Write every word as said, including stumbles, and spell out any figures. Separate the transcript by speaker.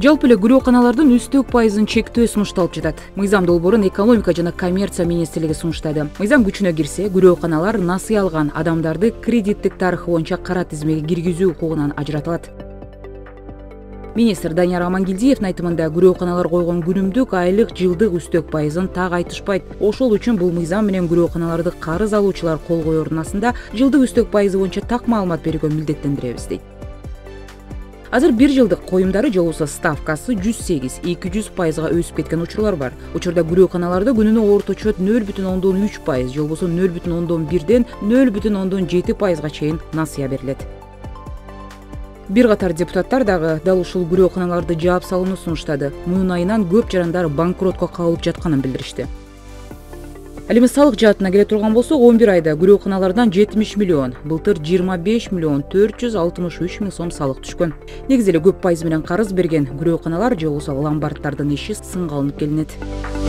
Speaker 1: Жалпы эле күрөөканалардын үстөк пайызын чектөө сунушталып жатат. Мыйзам долбоорун экономика жана коммерция министрлиги сунуштады. Мыйзам күчүнө кирсе, күрөөканалар насый алган адамдарды кредиттик тарыхы боюнча кара тизмеге киргизүү укугунан ажыратылат. Министр Данияр Амангелдиевдин айтымында күрөөканалар койгон күнүмдүк, айлык, жылдык үстөк пайызын так айтышпайт. Ошол үчүн бул мыйзам менен күрөөканаларды карыз алуучулар кол коердун астында жылдык үстөк пайызы боюнча так маалымат берүүгө милдеттендиребиз дейт. Азыр бир жылдык коюмдары же болбосо ставкасы жүз сегиз эки жүз пайызга өсүп кеткен учурлар бар. Учурда күрөөканаларда күнүнө орточо нөл бүтүн ондон үч пайыз же болбосо нөл бүтүн ондон бирден нөл бүтүн ондон жети пайызга чейин насыя берилет. Бир катар депутаттар дагы дал ушул күрөөканаларды жаап салууну сунуштады. Муун айынан көп жарандар банкротко кабылып жатканын билдиришти. Ал эми салык жаатына келе турган болсок, он бир айда күрөөканалардан жетимиш миллион, былтыр жыйырма беш миллион төрт жүз алтымыш үч миң сом салык түшкөн. Негизи эле көп пайыз менен карыз берген күрөөканалар же болбосо ломбарддардын иши сынга алынып келинет.